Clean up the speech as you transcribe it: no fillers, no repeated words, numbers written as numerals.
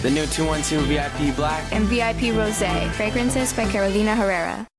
The new 212 VIP Black and VIP Rosé, fragrances by Carolina Herrera.